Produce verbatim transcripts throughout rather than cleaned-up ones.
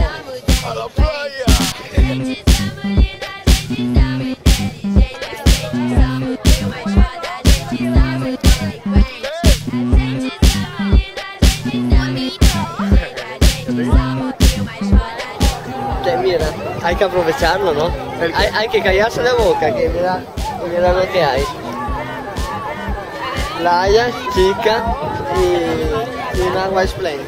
a la playa. Que mira, hay que aprovecharlo, ¿no? Hay, hay que callarse la boca, que mira, mira lo que hay. Playa, chica y, y un agua espléndida.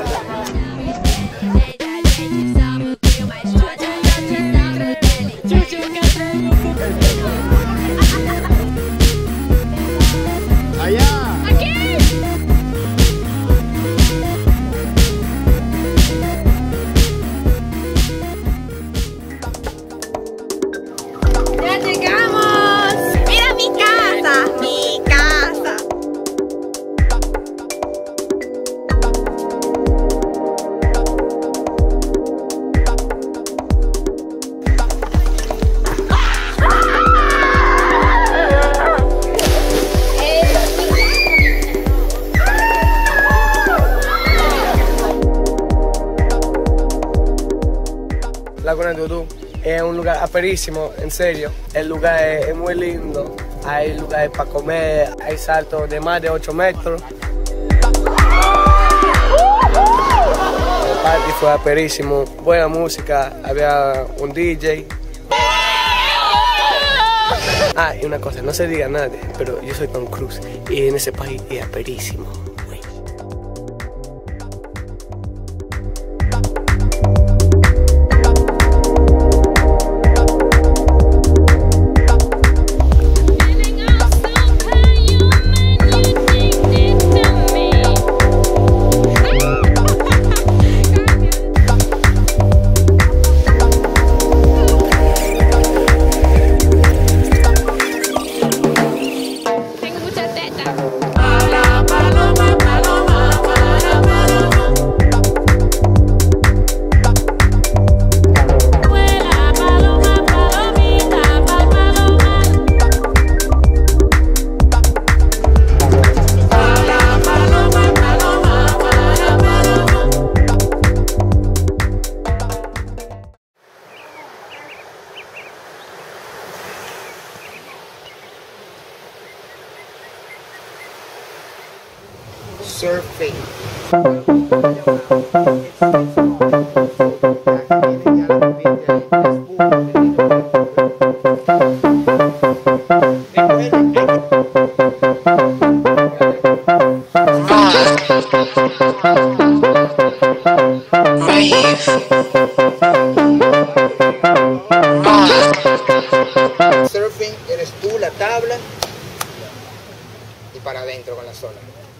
Allá. ¡Aquí! ¡Ya llegamos! ¡Mira mi casa! ¡Mi casa! Laguna de Udú es un lugar aperísimo, en serio. El lugar es, es muy lindo. Hay lugares para comer, hay saltos de más de ocho metros. El party fue aperísimo, buena música, había un D J. Ah, y una cosa, no se diga a nadie, pero yo soy Tom Cruise y en ese país es aperísimo. Surfing. Surfing, eres tú la tabla y para adentro con la sola.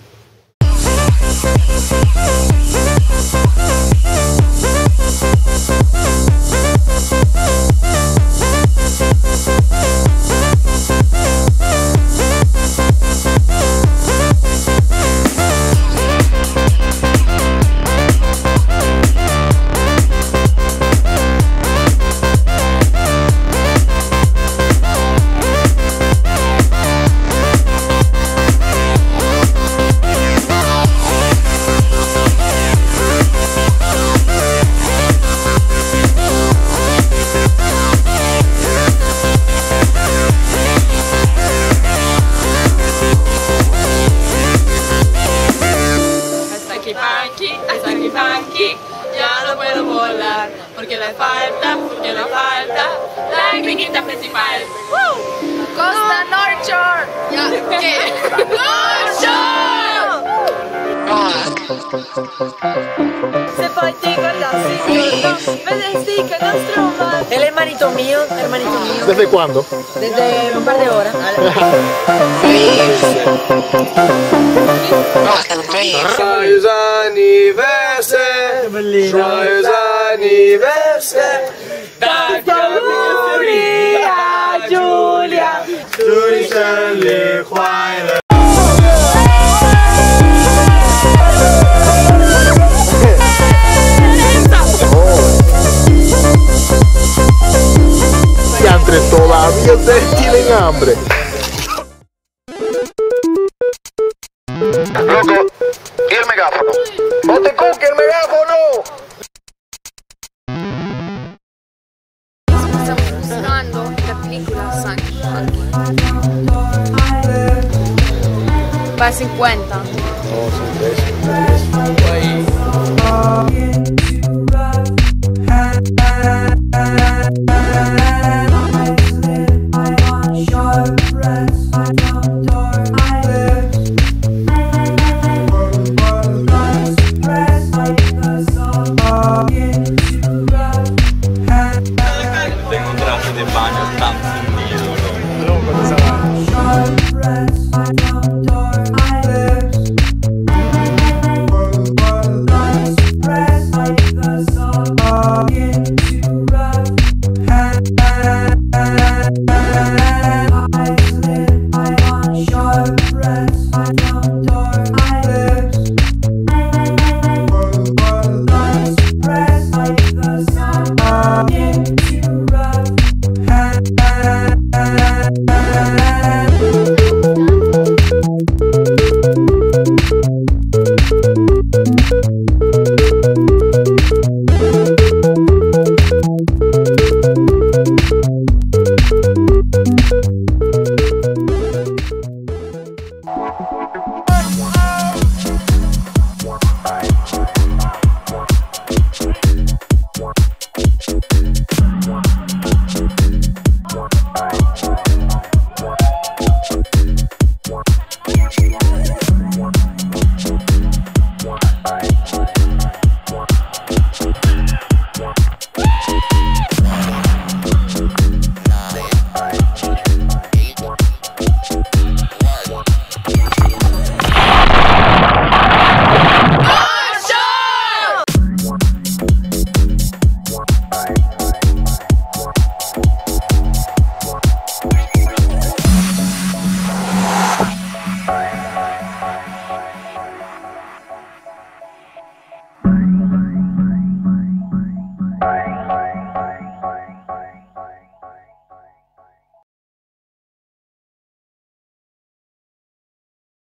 Hasta aquí funky, ya no puedo volar, porque le falta, porque le falta la gringuita principal. ¡Woo! Costa North Shore. Ya, ¿qué? North Shore. Se fatiga la cintura, me desdica la tromba. El hermanito mío, hermanito mío. ¿Desde cuándo? Desde un par de horas. Joyeux anniversaire, joyeux anniversaire, Julia, Julia, Julia, Julia, Julia. Y entre todavía ustedes tienen hambre. Loco, ¿y el megáfono? ¡No te cuque el megáfono! viendo la película Sanky Funky. Va a cincuenta. No, son tres.